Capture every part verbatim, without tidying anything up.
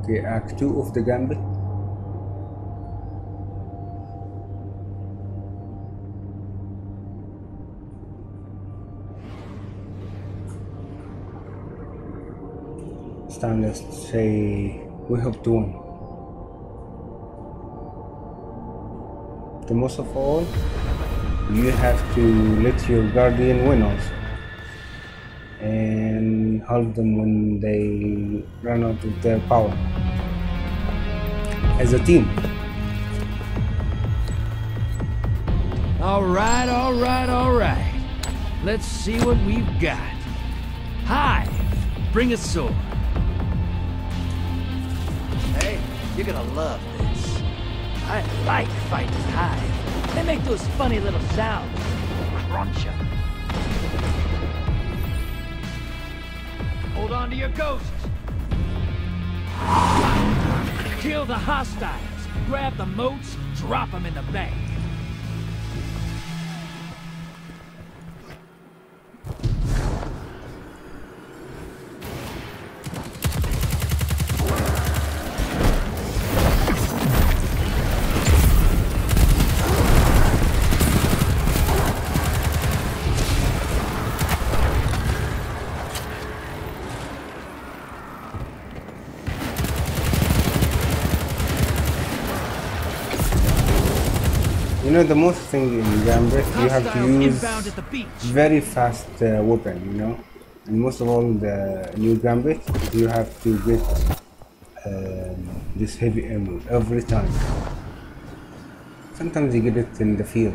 Okay, Act two of the Gambit. It's time, let's say we hope to win. The most of all, you have to let your guardian win also, and help them when they run out of their power as a team. All right, all right, all right. Let's see what we've got. Hive, bring a sword. Hey, you're gonna love this. I like fighting Hive. They make those funny little sounds. Cruncha. Hold on to your ghosts. Kill the hostiles. Grab the moats, drop them in the bank. You know, the most thing in Gambit, you have to Hostiles use inbound at the beach. very fast uh, weapon, you know, and most of all the new Gambit, you have to get um, this heavy ammo every time. Sometimes you get it in the field.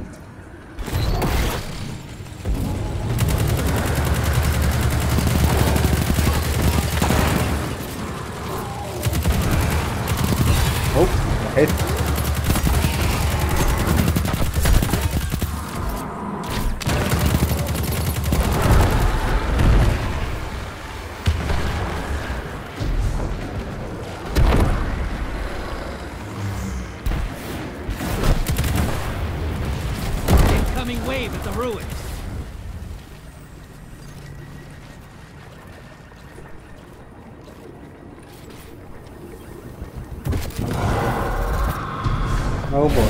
Oh, hit. Wave at the ruins. Oh boy.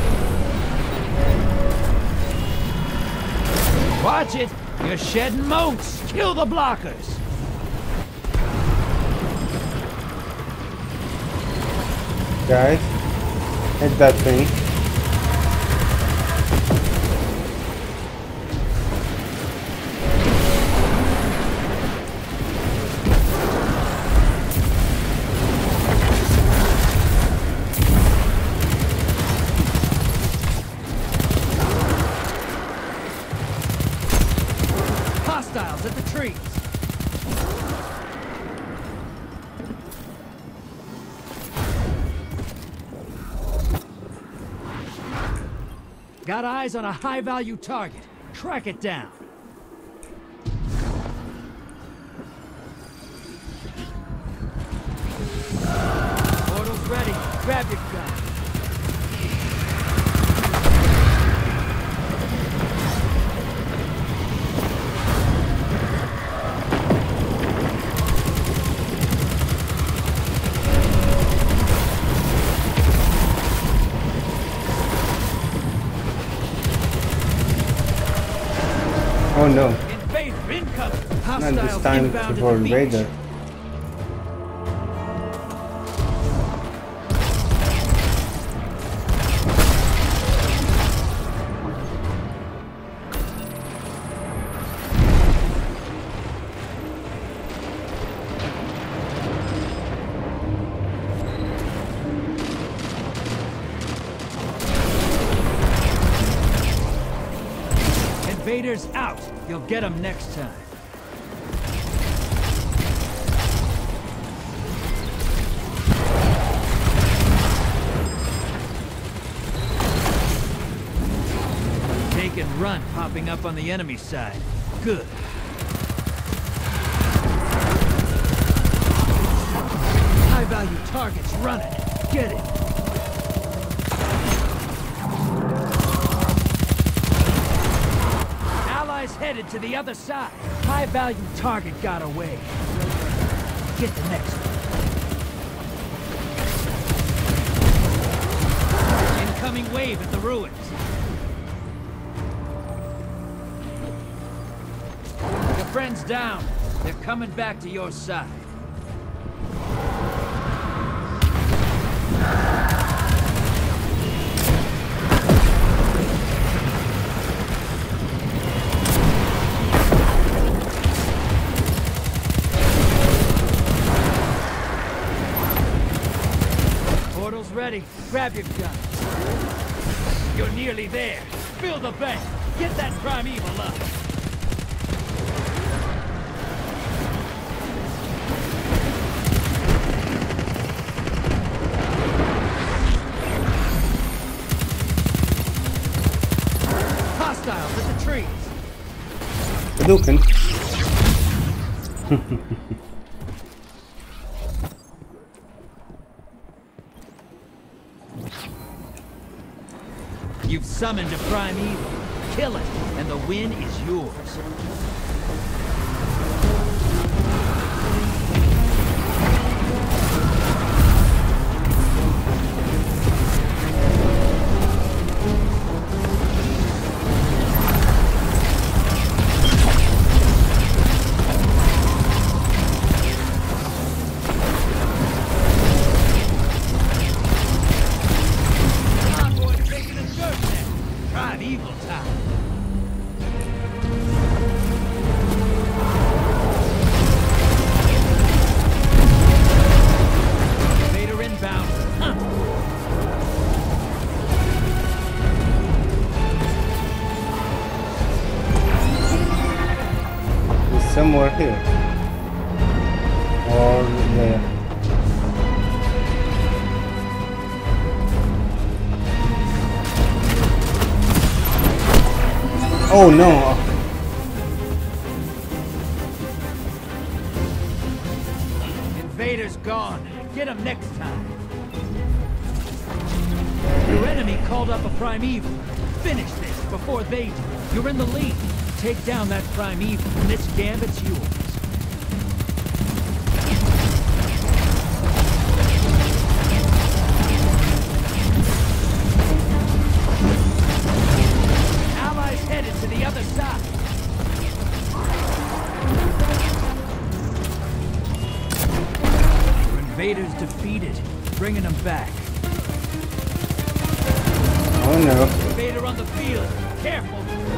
Watch it! You're shedding moats! Kill the blockers! Guys, hit that thing. Hostiles at the trees. Got eyes on a high-value target. Track it down. Portal's ready. Grab your gun. Oh no, Invader incoming. not Hostiles this time inbound for at the beach. Invader. Invaders out. You'll get them next time. Take and run popping up on the enemy side. Good. High-value targets running. Get it. Allies headed to the other side. High-value target got away. Get the next one. incoming wave at the ruins. Your friend's down. They're coming back to your side. Portal's ready. Grab your guns. You're nearly there. Fill the bank. Get that primeval up. Hostiles at the trees. Hadouken. You've summoned a primeval. Kill it, and the win is yours. Somewhere here or there. Oh no! Invader's gone. Get him next time. Your enemy called up a primeval. Finish this before they do. You're in the lead. Take down that primeval, and this gambit's yours. Allies headed to the other side. Your invaders defeated, bringing them back. Oh no! Invader on the field. Careful.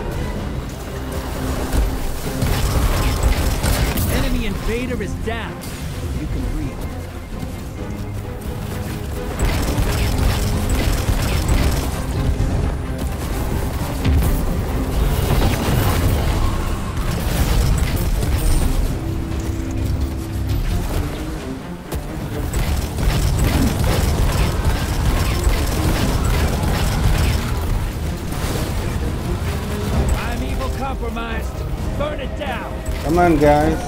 Enemy invader is down. You can breathe. I'm evil compromised. Burn it down. Come on, guys.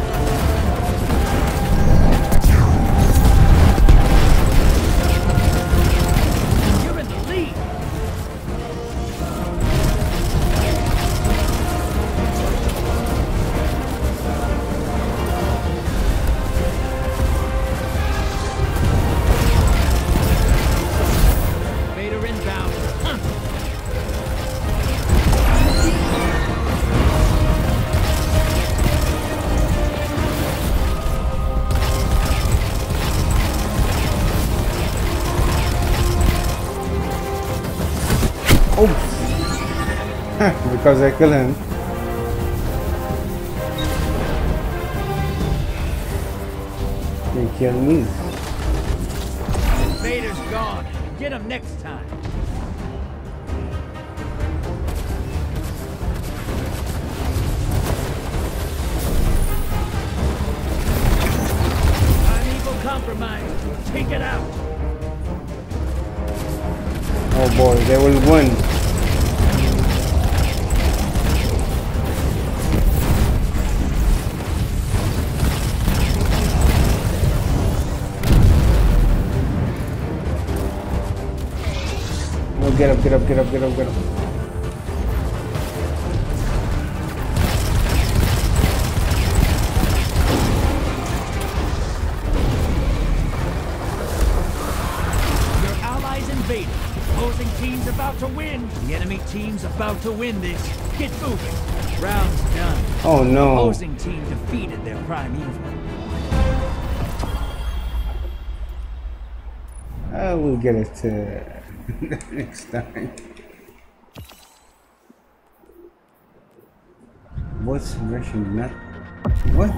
Because I kill him. He kill me. Invader's gone. Get him next time. I'm evil compromised. Take it out. Oh boy, they will win. Get up, get up, get up, get up, get up. Your allies invaded, posing team's about to win. The enemy team's about to win this. Get moving. Round's done. Oh The no. opposing team defeated their primeval. I will get it uh, next time. What's Russian nut? What?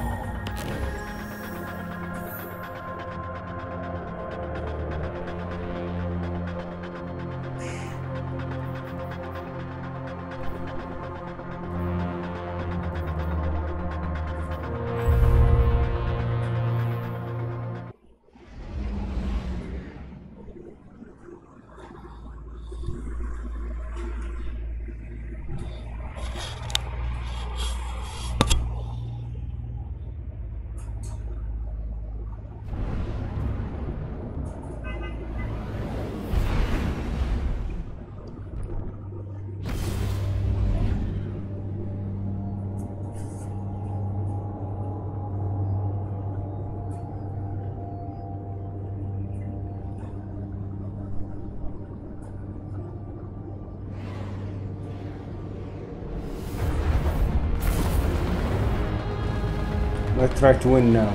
Let's try to win now.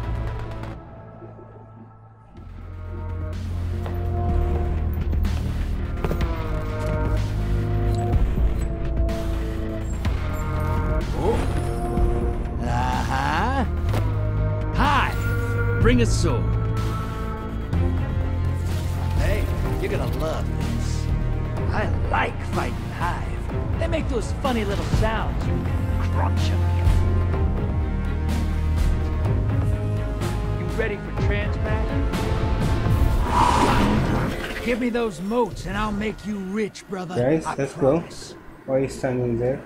Uh-huh. Hi! Bring a sword. Hey, you're gonna love this. I like fighting Hive. They make those funny little sounds. You can crunch them. Ready for transplant? Give me those moats and I'll make you rich, brother. Guys, I let's promise. go. Why are you standing there?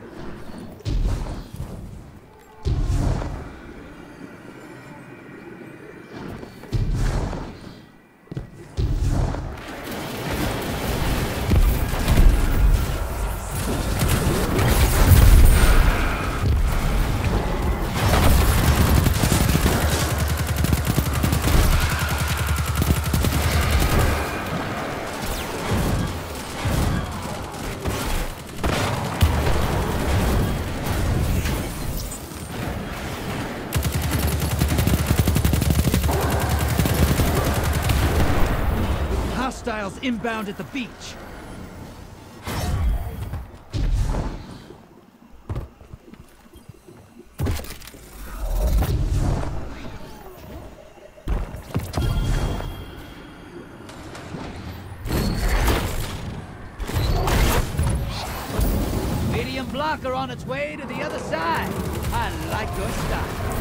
Hostiles inbound at the beach. Medium blocker on its way to the other side. I like your style.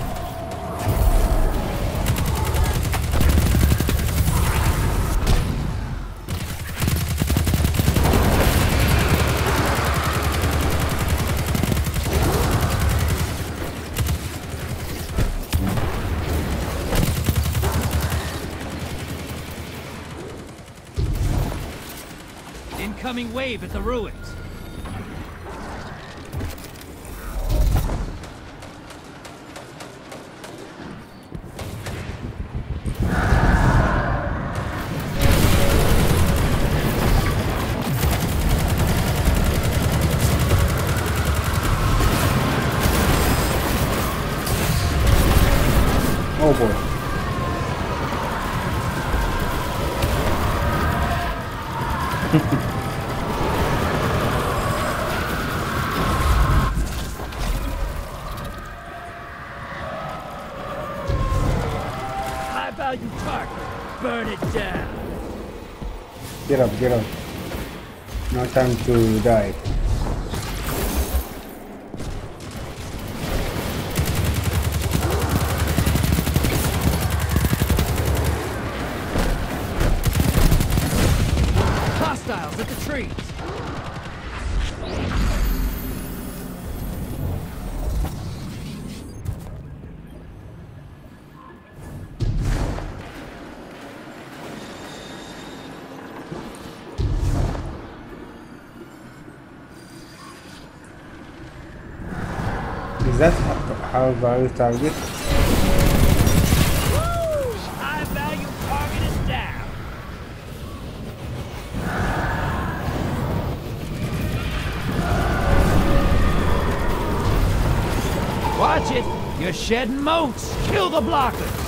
Incoming wave at the ruins. Oh boy. High value target. Burn it down. Get up, get up. No time to die. Hostiles at the trees. Is that how value target? High value target is down. shedding moats. Kill the blockers.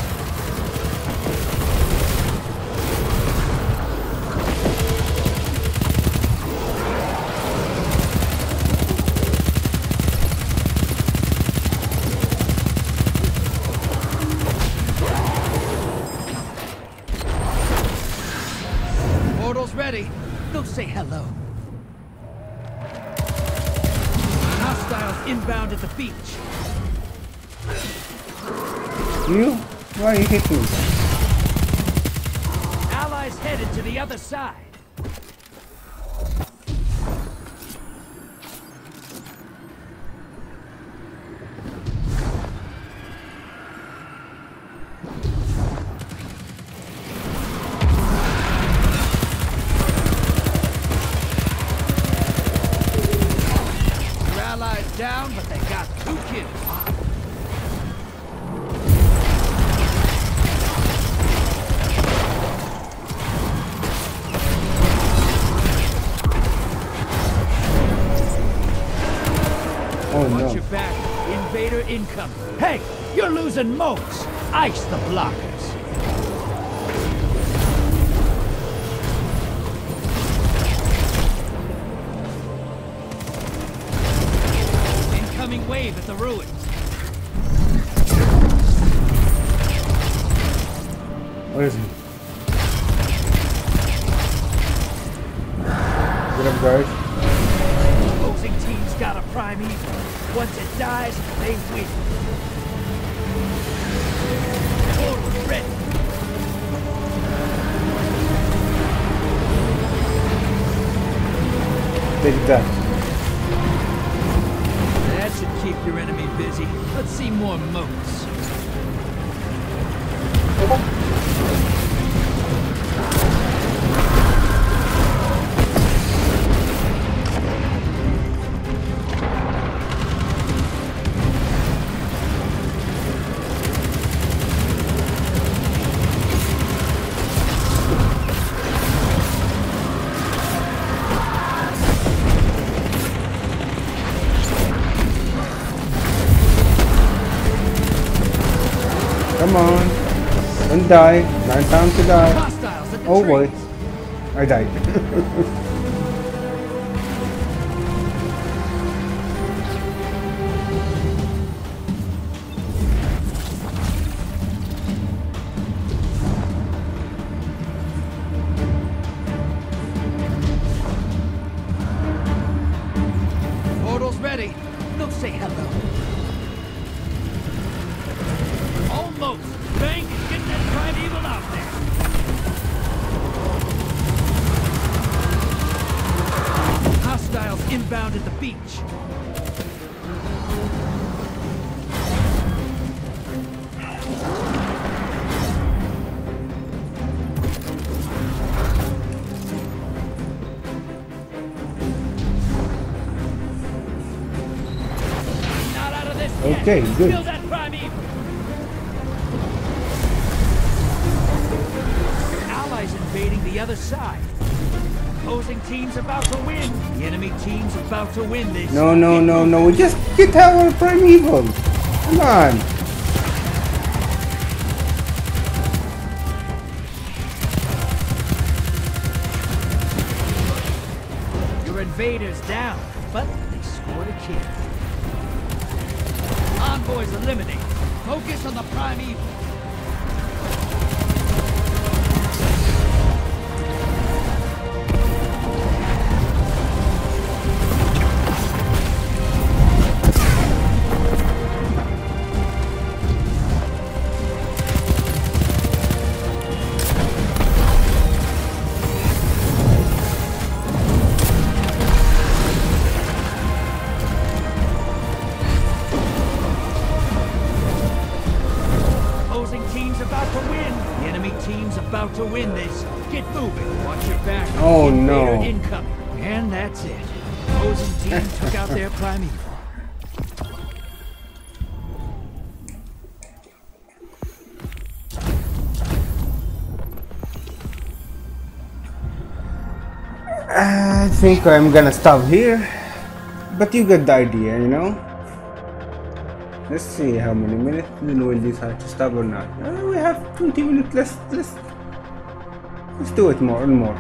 Portal's ready. Go say hello. Hostiles inbound at the beach. You? Why are you hitting me? Allies headed to the other side. Your allies down, but they got two kills. Oh Watch no. your back. Invader incoming. Hey, you're losing moats. Ice the blockers. Incoming wave at the ruins. Where is he? Get up, guys. Opposing team's got a prime evil. Once it dies, they win. Portal ready. Take that. That should keep your enemy busy. Let's see more moats. Come on. Don't die. Nine time to die. Hostiles at the Oh boy. trees. I died. Portal's ready. Go say hello. Almost. Bang! Get that primeval out there. Hostiles inbound at the beach. Not out of this yet. Okay, good. Kill that primeval. Your allies invading the other side. Opposing team's about to win. The enemy team's about to win this. No, no, no, no. Just get our primeval. Come on. Your invaders down, but they scored a kill. Envoys eliminated. Focus on the primeval. About to win this. Get moving. Watch your back. Oh, Invader no. Incoming. And that's it. Opposing team took out their primeval. I think I'm gonna stop here. But you get the idea, you know? Let's see how many minutes then we'll decide to stop or not. Uh, we have twenty minutes. Let's let's let's do it more and more.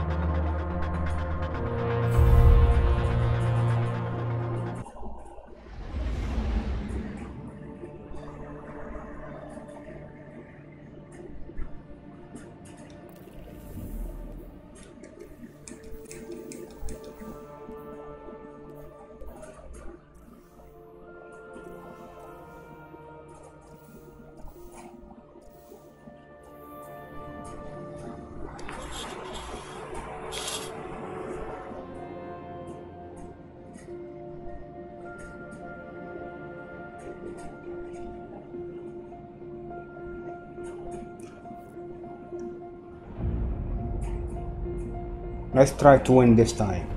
Let's try to win this time.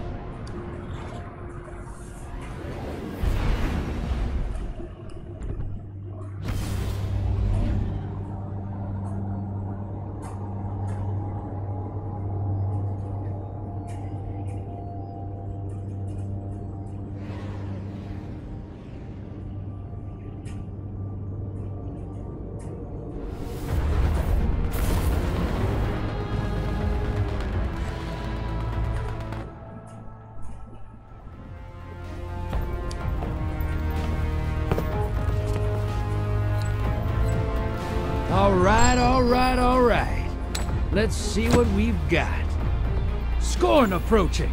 All right, all right, all right. Let's see what we've got. Scorn approaching.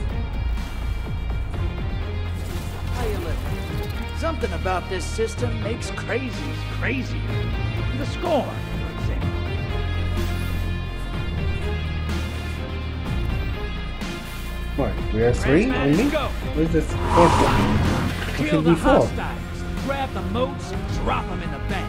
How you living? Something about this system makes crazies crazy. The scorn, for example. What? We are three Grandman, only? go. Where's the fourth one? It Kill should the be four. hostiles. Grab the moats, drop them in the bank.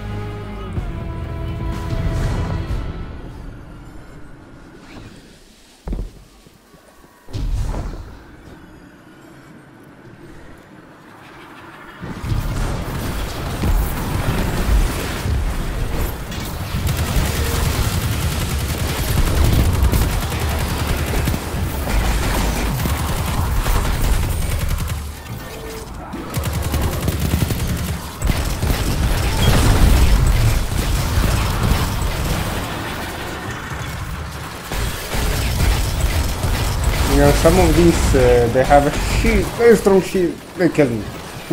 You know, some of these, uh, they have a shield, very strong shield, they kill me.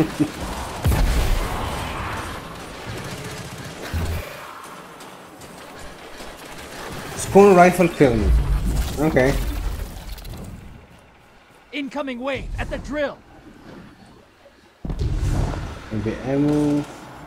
Spoon rifle kill me. Okay. Incoming wave at the drill. Maybe ammo.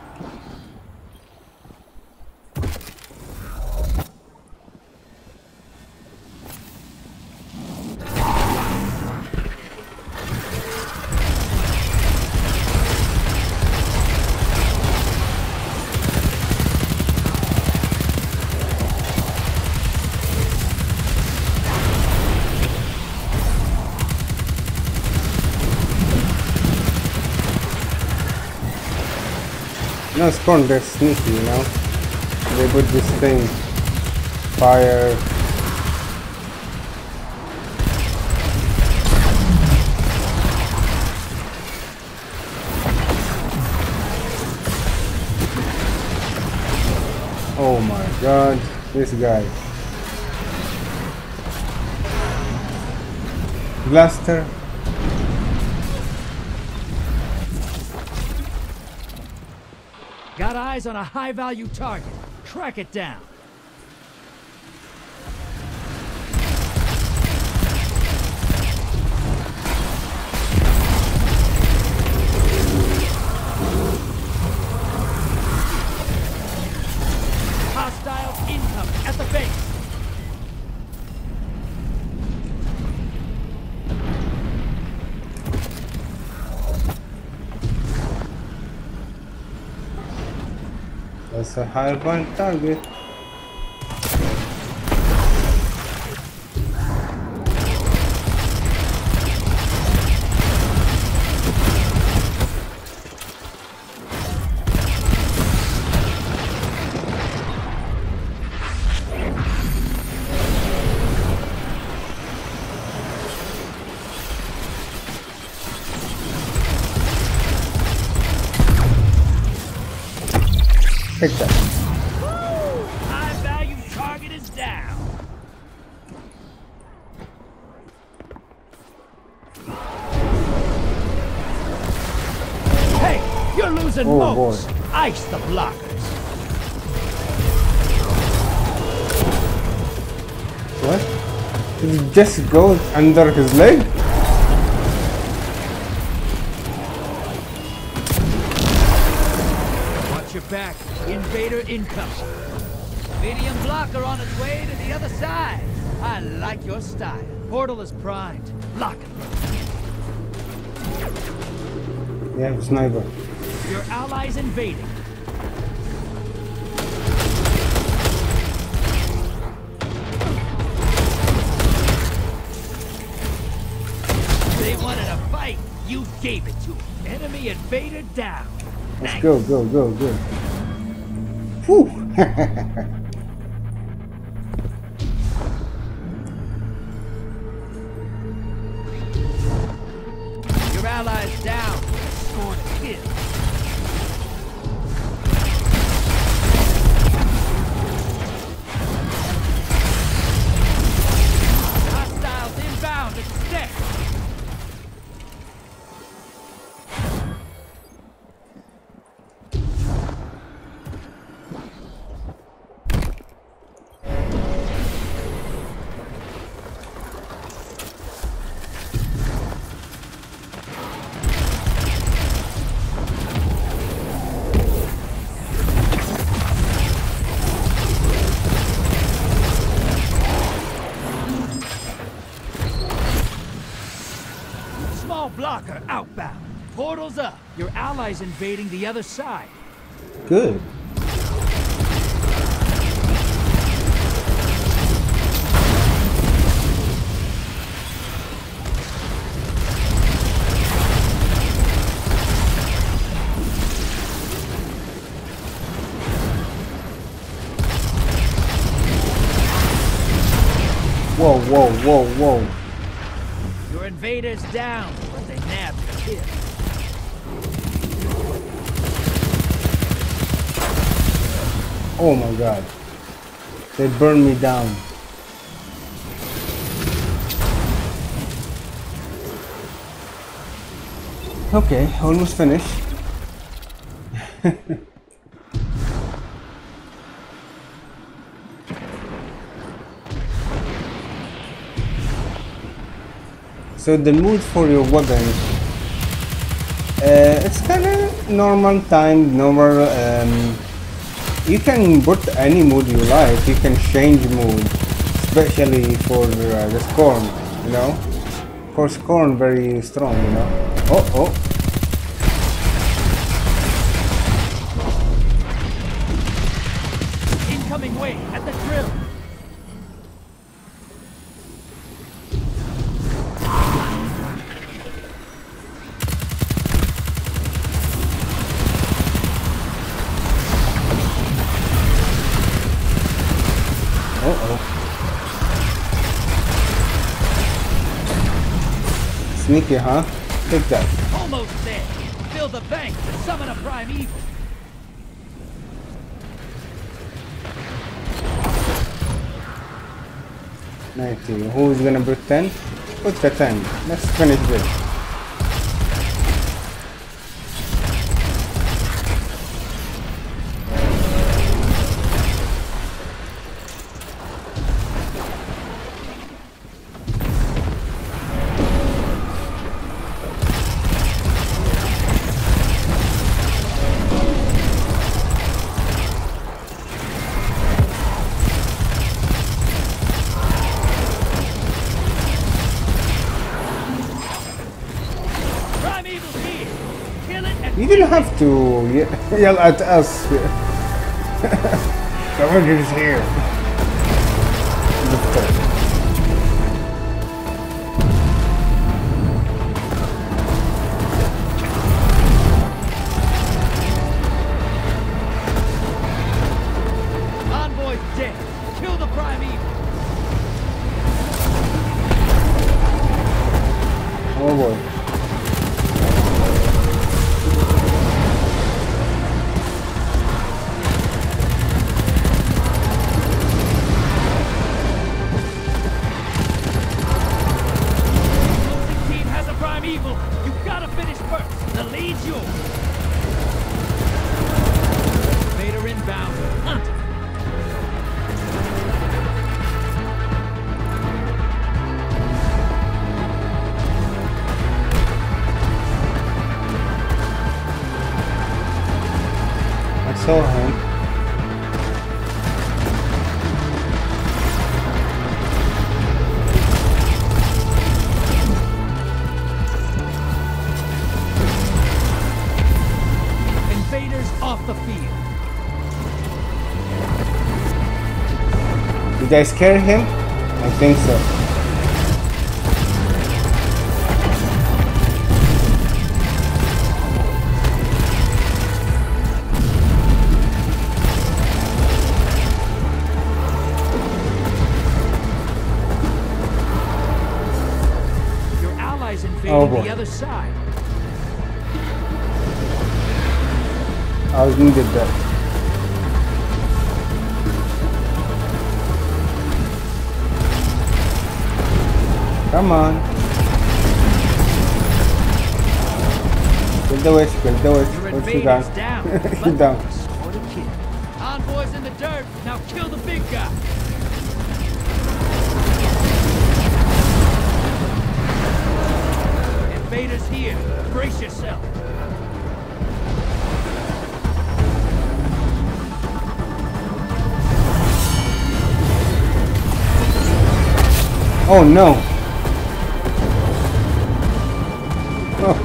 No, Spawn, they're sneaky, you know? They put this thing, fire. Oh my god, this guy. Blaster. Got eyes on a high-value target. Track it down. Hostiles incoming at the base. That's a high point target. Take that. High value target is down. Hey, you're losing Oh, most. boy. Ice the blockers. What? Did he just go under his leg? Watch your back. Invader incoming. Medium blocker on its way to the other side. I like your style. Portal is primed. Lock it. Yeah, sniper. Your allies invading. They wanted a fight. You gave it to them. Enemy invader down. Let's go, go, go, go. Whew. Your allies down. Scored a kill. Hostiles inbound. Expect. Blocker outbound. Portals up. Your allies invading the other side. Good. Whoa, whoa, whoa, whoa. Your invaders down, but they nabbed the kill. Oh my god. They burned me down. Okay, almost finished. So the mood for your weapons, uh, it's kind of normal time, normal. Um, you can put any mood you like. You can change mood, especially for uh, the Scorn. You know, for Scorn, very strong. You know. Oh, oh. Incoming wave at the drill. Sneaky, huh? Take that. Almost there. Fill the bank to summon a prime evil. ninety. Who's gonna put ten? Put the ten. Let's finish this. You didn't have to ye yell at us. The order is here. Envoy's dead. Kill the prime evil. Oh boy. saw him. Invaders off the field. Did I scare him? I think so. Oh boy. The other side. I was needed that. Come on. Kill the witch, kill the witch. What's you down? He's down. Envoys in the dirt. Now kill the big guy. Invaders here. Brace yourself. Oh no. Oh.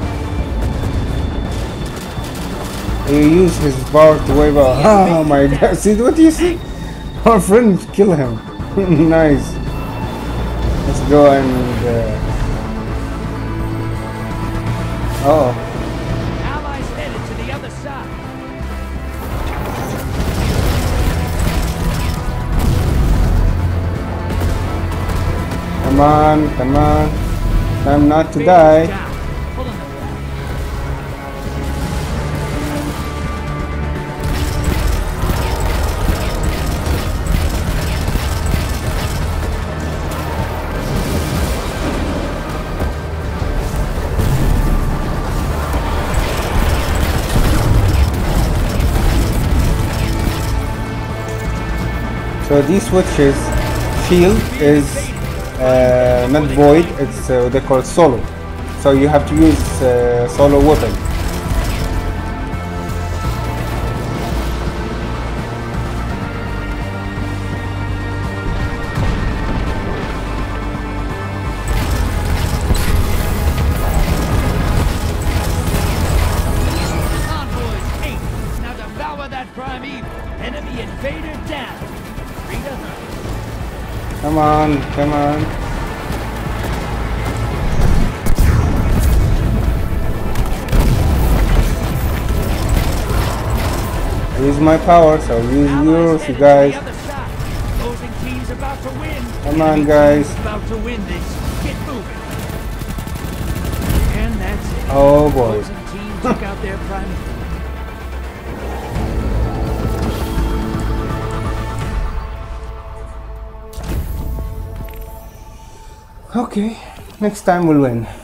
He used his power to wave out. Oh my god. See what you see? Our friend kill him. Nice. Let's go and uh, oh. Allies headed to the other side. Come on, come on. Time not to die. Pull in the back. So these witches shield is uh, not void, it's uh, what they call solo. So you have to use uh, solo weapon. Convoys eight. Now devour that prime evil. Enemy invader down. Three to none. Come on, come on. Use my power, so use yours, you guys. Opposing team's about to win. Come on, guys. About to win this. Get moving. And that's it. Oh boy. Opposing team took out their prime. Okay, next time we'll win.